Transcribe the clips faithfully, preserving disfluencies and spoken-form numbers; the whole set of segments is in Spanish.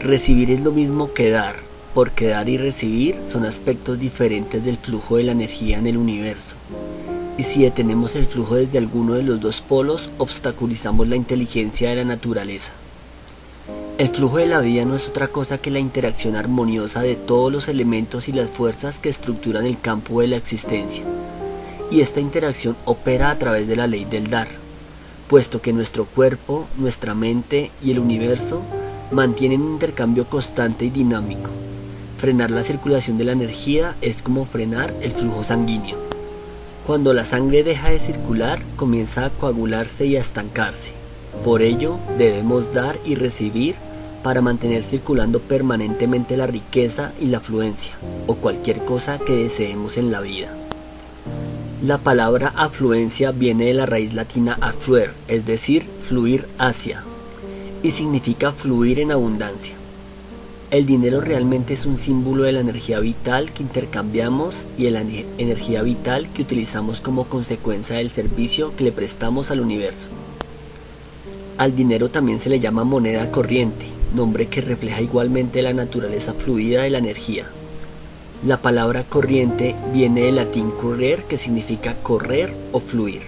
Recibir es lo mismo que dar, porque dar y recibir son aspectos diferentes del flujo de la energía en el universo. Y si detenemos el flujo desde alguno de los dos polos, obstaculizamos la inteligencia de la naturaleza. El flujo de la vida no es otra cosa que la interacción armoniosa de todos los elementos y las fuerzas que estructuran el campo de la existencia. Y esta interacción opera a través de la ley del dar, puesto que nuestro cuerpo, nuestra mente y el universo mantienen un intercambio constante y dinámico. Frenar la circulación de la energía es como frenar el flujo sanguíneo. Cuando la sangre deja de circular, comienza a coagularse y a estancarse. Por ello, debemos dar y recibir para mantener circulando permanentemente la riqueza y la afluencia, o cualquier cosa que deseemos en la vida. La palabra afluencia viene de la raíz latina affluere, es decir, fluir hacia, y significa fluir en abundancia. El dinero realmente es un símbolo de la energía vital que intercambiamos y de la energía vital que utilizamos como consecuencia del servicio que le prestamos al universo. Al dinero también se le llama moneda corriente, nombre que refleja igualmente la naturaleza fluida de la energía. La palabra corriente viene del latín currere, que significa correr o fluir.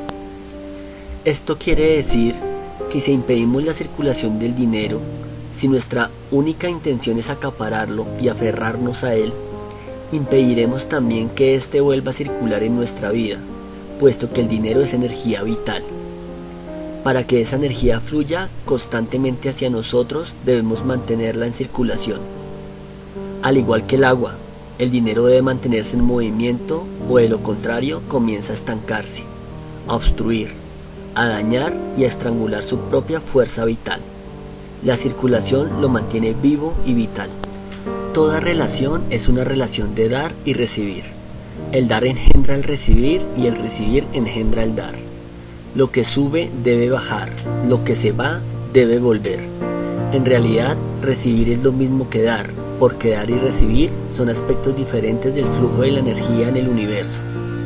Esto quiere decir que si impedimos la circulación del dinero, si nuestra única intención es acapararlo y aferrarnos a él, impediremos también que éste vuelva a circular en nuestra vida, puesto que el dinero es energía vital. Para que esa energía fluya constantemente hacia nosotros, debemos mantenerla en circulación. Al igual que el agua, el dinero debe mantenerse en movimiento o de lo contrario comienza a estancarse, a obstruir, a dañar y a estrangular su propia fuerza vital. La circulación lo mantiene vivo y vital. Toda relación es una relación de dar y recibir. El dar engendra el recibir y el recibir engendra el dar. Lo que sube debe bajar, lo que se va debe volver. En realidad, recibir es lo mismo que dar, porque dar y recibir son aspectos diferentes del flujo de la energía en el universo.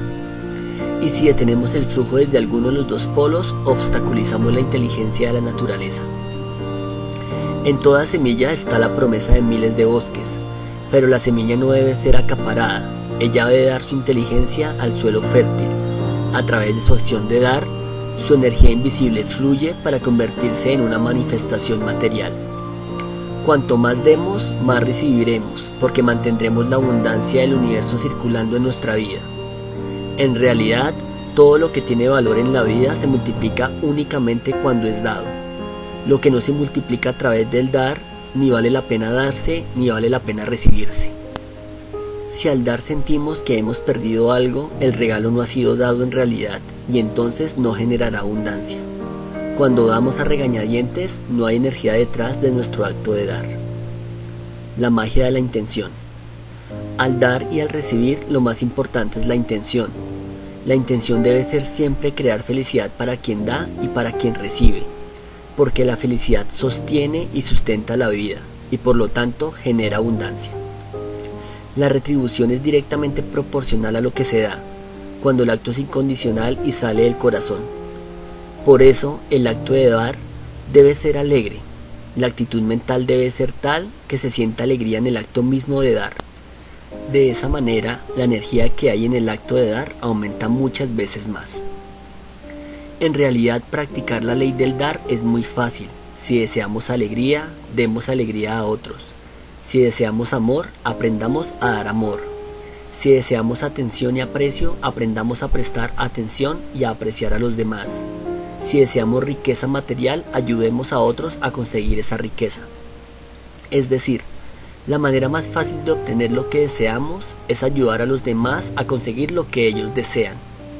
Y si detenemos el flujo desde alguno de los dos polos, obstaculizamos la inteligencia de la naturaleza. En toda semilla está la promesa de miles de bosques, pero la semilla no debe ser acaparada, ella debe dar su inteligencia al suelo fértil. A través de su acción de dar, su energía invisible fluye para convertirse en una manifestación material. Cuanto más demos, más recibiremos, porque mantendremos la abundancia del universo circulando en nuestra vida. En realidad, todo lo que tiene valor en la vida se multiplica únicamente cuando es dado. Lo que no se multiplica a través del dar, ni vale la pena darse, ni vale la pena recibirse. Si al dar sentimos que hemos perdido algo, el regalo no ha sido dado en realidad, y entonces no generará abundancia. Cuando damos a regañadientes, no hay energía detrás de nuestro acto de dar. La magia de la intención. Al dar y al recibir, lo más importante es la intención. La intención debe ser siempre crear felicidad para quien da y para quien recibe, porque la felicidad sostiene y sustenta la vida, y por lo tanto genera abundancia. La retribución es directamente proporcional a lo que se da, cuando el acto es incondicional y sale del corazón. Por eso, el acto de dar debe ser alegre. La actitud mental debe ser tal que se sienta alegría en el acto mismo de dar. De esa manera, la energía que hay en el acto de dar aumenta muchas veces más. En realidad, practicar la ley del dar es muy fácil. Si deseamos alegría, demos alegría a otros. Si deseamos amor, aprendamos a dar amor. Si deseamos atención y aprecio, aprendamos a prestar atención y a apreciar a los demás. Si deseamos riqueza material, ayudemos a otros a conseguir esa riqueza. Es decir, la manera más fácil de obtener lo que deseamos es ayudar a los demás a conseguir lo que ellos desean.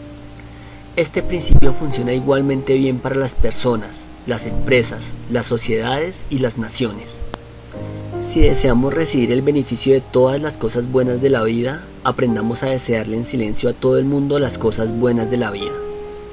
Este principio funciona igualmente bien para las personas, las empresas, las sociedades y las naciones. Si deseamos recibir el beneficio de todas las cosas buenas de la vida, aprendamos a desearle en silencio a todo el mundo las cosas buenas de la vida.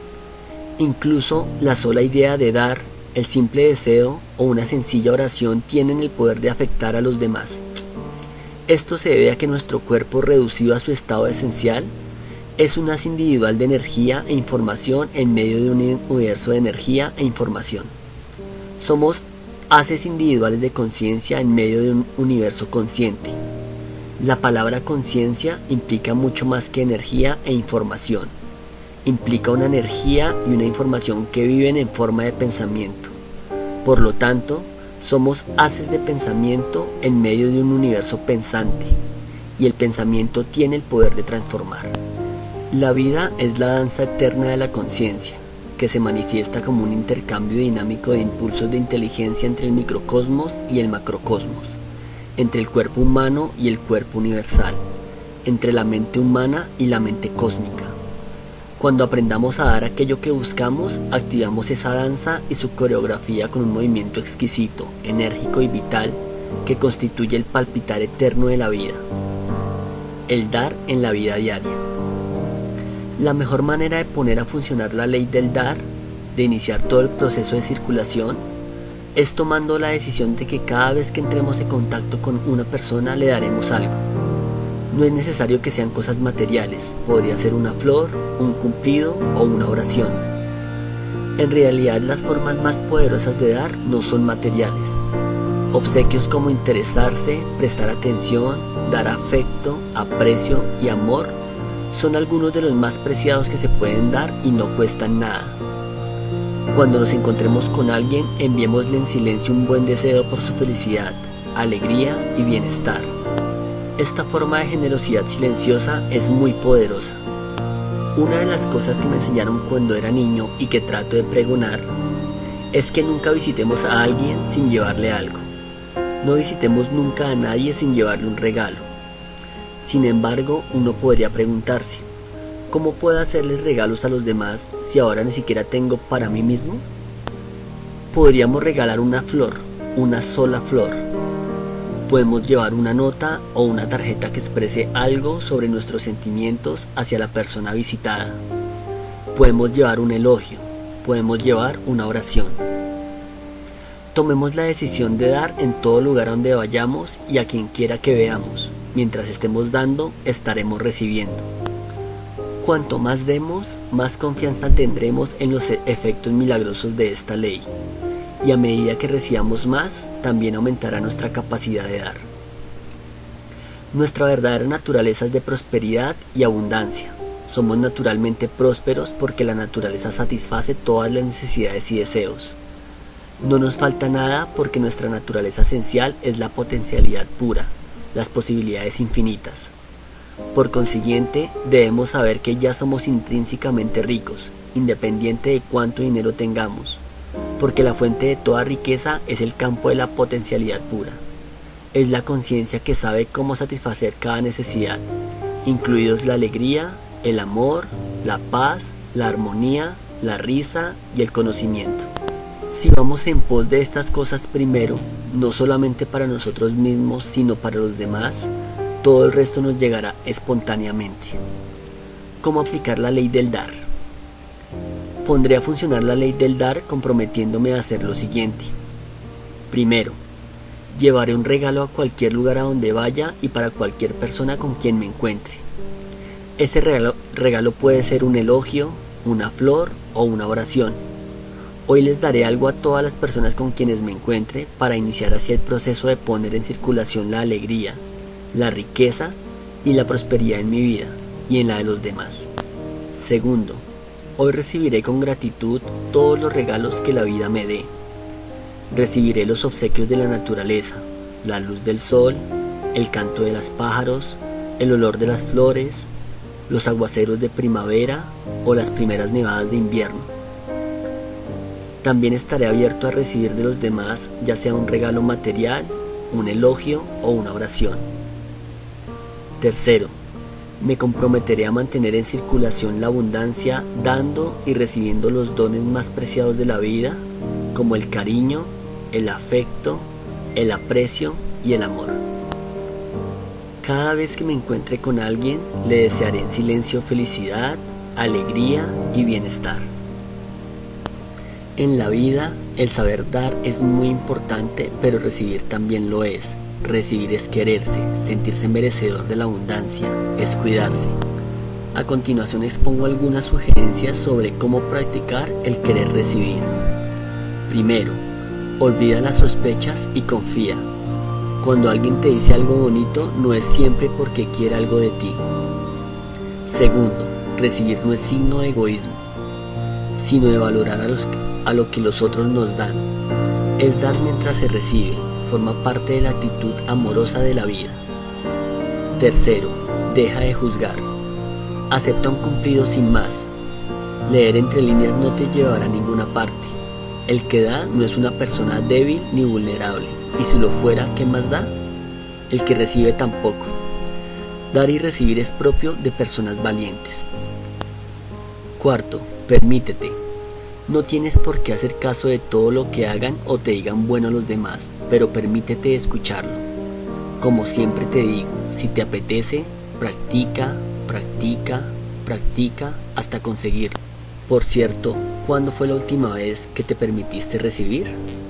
Incluso la sola idea de dar, el simple deseo o una sencilla oración tienen el poder de afectar a los demás. Esto se debe a que nuestro cuerpo, reducido a su estado esencial, es un haz individual de energía e información en medio de un universo de energía e información. Somos haces individuales de conciencia en medio de un universo consciente. La palabra conciencia implica mucho más que energía e información. Implica una energía y una información que viven en forma de pensamiento. Por lo tanto, somos haces de pensamiento en medio de un universo pensante, y el pensamiento tiene el poder de transformar. La vida es la danza eterna de la conciencia, que se manifiesta como un intercambio dinámico de impulsos de inteligencia entre el microcosmos y el macrocosmos, entre el cuerpo humano y el cuerpo universal, entre la mente humana y la mente cósmica. Cuando aprendamos a dar aquello que buscamos, activamos esa danza y su coreografía con un movimiento exquisito, enérgico y vital que constituye el palpitar eterno de la vida. El dar en la vida diaria. La mejor manera de poner a funcionar la ley del dar, de iniciar todo el proceso de circulación, es tomando la decisión de que cada vez que entremos en contacto con una persona le daremos algo. No es necesario que sean cosas materiales, podría ser una flor, un cumplido o una oración. En realidad, las formas más poderosas de dar no son materiales. Obsequios como interesarse, prestar atención, dar afecto, aprecio y amor son algunos de los más preciados que se pueden dar y no cuestan nada. Cuando nos encontremos con alguien, enviémosle en silencio un buen deseo por su felicidad, alegría y bienestar. Esta forma de generosidad silenciosa es muy poderosa. Una de las cosas que me enseñaron cuando era niño y que trato de pregonar es que nunca visitemos a alguien sin llevarle algo. No visitemos nunca a nadie sin llevarle un regalo. Sin embargo, uno podría preguntarse, ¿cómo puedo hacerles regalos a los demás si ahora ni siquiera tengo para mí mismo? Podríamos regalar una flor, una sola flor. Podemos llevar una nota o una tarjeta que exprese algo sobre nuestros sentimientos hacia la persona visitada. Podemos llevar un elogio, podemos llevar una oración. Tomemos la decisión de dar en todo lugar donde vayamos y a quien quiera que veamos. Mientras estemos dando, estaremos recibiendo. Cuanto más demos, más confianza tendremos en los efectos milagrosos de esta ley. Y a medida que recibamos más, también aumentará nuestra capacidad de dar. Nuestra verdadera naturaleza es de prosperidad y abundancia. Somos naturalmente prósperos porque la naturaleza satisface todas las necesidades y deseos. No nos falta nada porque nuestra naturaleza esencial es la potencialidad pura, las posibilidades infinitas. Por consiguiente, debemos saber que ya somos intrínsecamente ricos, independiente de cuánto dinero tengamos, porque la fuente de toda riqueza es el campo de la potencialidad pura. Es la conciencia que sabe cómo satisfacer cada necesidad, incluidos la alegría, el amor, la paz, la armonía, la risa y el conocimiento. Si vamos en pos de estas cosas primero, no solamente para nosotros mismos, sino para los demás, todo el resto nos llegará espontáneamente. ¿Cómo aplicar la ley del dar? Pondré a funcionar la ley del dar comprometiéndome a hacer lo siguiente. Primero, llevaré un regalo a cualquier lugar a donde vaya y para cualquier persona con quien me encuentre. Ese regalo, regalo puede ser un elogio, una flor o una oración. Hoy les daré algo a todas las personas con quienes me encuentre para iniciar así el proceso de poner en circulación la alegría, la riqueza y la prosperidad en mi vida y en la de los demás. Segundo, hoy recibiré con gratitud todos los regalos que la vida me dé. Recibiré los obsequios de la naturaleza, la luz del sol, el canto de los pájaros, el olor de las flores, los aguaceros de primavera o las primeras nevadas de invierno. También estaré abierto a recibir de los demás, ya sea un regalo material, un elogio o una oración. Tercero, me comprometeré a mantener en circulación la abundancia, dando y recibiendo los dones más preciados de la vida, como el cariño, el afecto, el aprecio y el amor. Cada vez que me encuentre con alguien, le desearé en silencio felicidad, alegría y bienestar. En la vida, el saber dar es muy importante, pero recibir también lo es. Recibir es quererse, sentirse merecedor de la abundancia, es cuidarse. A continuación expongo algunas sugerencias sobre cómo practicar el querer recibir. Primero, Olvida las sospechas y confía. Cuando alguien te dice algo bonito, no es siempre porque quiere algo de ti. Segundo, recibir no es signo de egoísmo, sino de valorar a, los, a lo que los otros nos dan. Es dar mientras se recibe, forma parte de la actitud amorosa de la vida. Tercero, deja de juzgar. Acepta un cumplido sin más. Leer entre líneas no te llevará a ninguna parte. El que da no es una persona débil ni vulnerable, y si lo fuera, ¿qué más da? El que recibe tampoco. Dar y recibir es propio de personas valientes. Cuarto, permítete. No tienes por qué hacer caso de todo lo que hagan o te digan bueno los demás, pero permítete escucharlo. Como siempre te digo, si te apetece, practica, practica, practica hasta conseguirlo. Por cierto, ¿cuándo fue la última vez que te permitiste recibir?